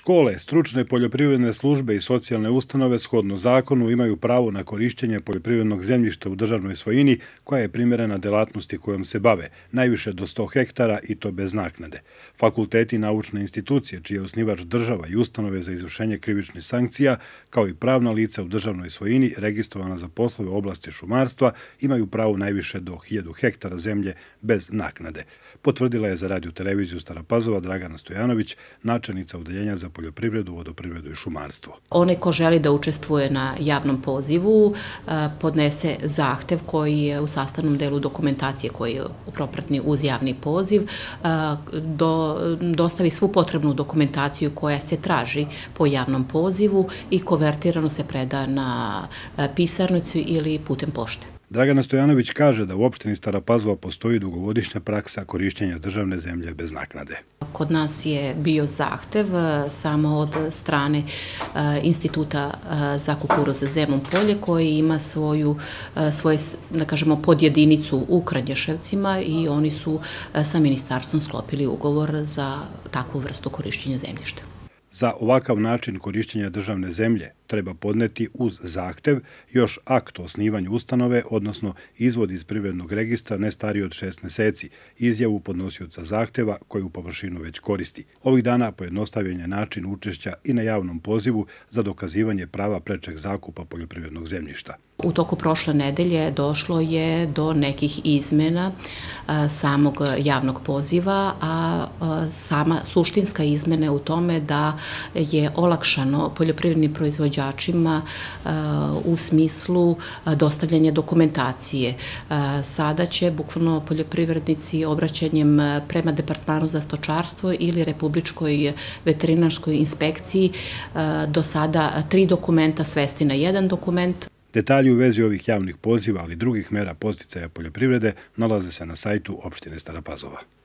Škole, stručne poljoprivredne službe i socijalne ustanove shodno zakonu imaju pravo na korišćenje poljoprivrednog zemljišta u državnoj svojini koja je primjerena delatnosti kojom se bave, najviše do 100 hektara i to bez naknade. Fakulteti i naučne institucije, čiji je osnivač država i ustanove za izvršenje krivičnih sankcija, kao i pravna lica u državnoj svojini registrovana za poslove u oblasti šumarstva, imaju pravo najviše do 1000 hektara zemlje bez naknade. Potvrdila je za radio televiziju Stara Pazova Dragana Stojanović, načelnica Odeljenja za poljoprivredu, vodoprivredu i šumarstvo. Onaj ko želi da učestvuje na javnom pozivu podnese zahtev koji je u sastavnom delu dokumentacije koji je propratni uz javni poziv, dostavi svu potrebnu dokumentaciju koja se traži po javnom pozivu i konvertirano se preda na pisarnicu ili putem pošte. Dragana Stojanović kaže da u opštini Stara Pazova postoji dugogodišnja praksa korišćenja državne zemlje bez naknade. Kod nas je bio zahtev samo od strane Instituta za kukuruz Zemun Polje koji ima svoje, da kažemo, podjedinicu u Kranješevcima i oni su sa ministarstvom sklopili ugovor za takvu vrstu korišćenja zemljišta. Za ovakav način korišćenja državne zemlje treba podneti uz zahtev još akt o osnivanju ustanove, odnosno izvod iz privrednog registra ne stariji od 6 meseci, izjavu podnosioca zahteva koju površinu već koristi. Ovih dana pojednostavljen je način učešća i na javnom pozivu za dokazivanje prava prečeg zakupa poljoprivrednog zemljišta. U toku prošle nedelje došlo je do nekih izmena samog javnog poziva, a sama suštinska izmena je u tome da je olakšano poljoprivrednim proizvođačima u smislu dostavljanja dokumentacije. Sada će bukvalno poljoprivrednici obraćanjem prema Departmanu za stočarstvo ili Republičkoj veterinarskoj inspekciji do sada 3 dokumenta svesti na jedan dokument. Detalji u vezi ovih javnih poziva, ali i drugih mera podsticaja poljoprivrede nalaze se na sajtu opštine Stara Pazova.